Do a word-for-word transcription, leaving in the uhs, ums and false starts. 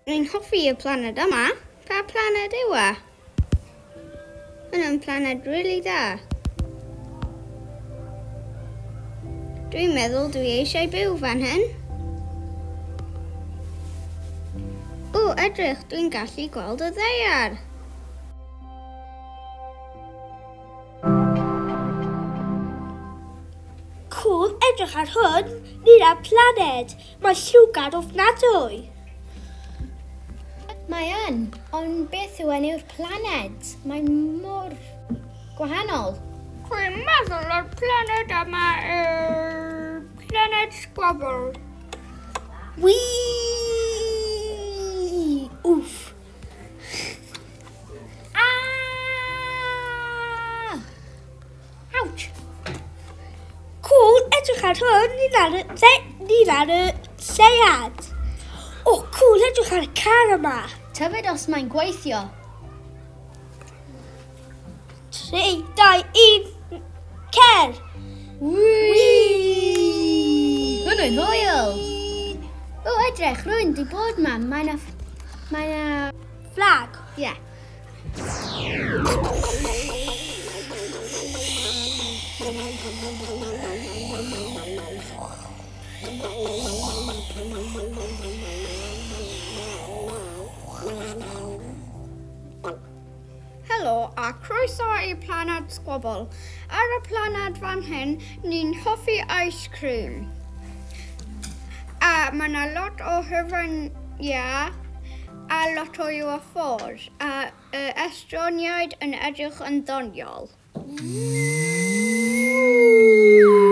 Dwi'n hoffi y planed yma. Pa planed yw e? Hwna'n planed rili da. Dwi'n meddwl dwi eisiau byw fan hyn. O, edrych, dwi'n gallu gweld y ddaear. Cŵl, edrych ar hwn, nid ar planed. Mae'n llwgar ofnadwy. Mae yn, ond beth yw enw'r planed? Mae mor gwahanol. Dwi'n meddwl o'r planed yma yw'r planed sgwabl. Wii! Wff! Ah! Ouch! Cŵl, edrych ar hwn, nid ar y, nid ar y lleuad. O, cŵl, edrych ar y car yma. Tybed os mae'n gweithio. Tri, dau, un, cer! Wii! Hwnnw'n hwyl! O, edrych, rwy'n di bod ma. Mae na... Mae na... Flag. Ie. Yeah. Helo, a croeso i planed sgwabl. Ar y planed fan hyn, ni'n hoffi ice cream. A mae yna lot o hyfraniau a lot o U F Os. A y estroniaid yn edrych yn ddoniol. Woo!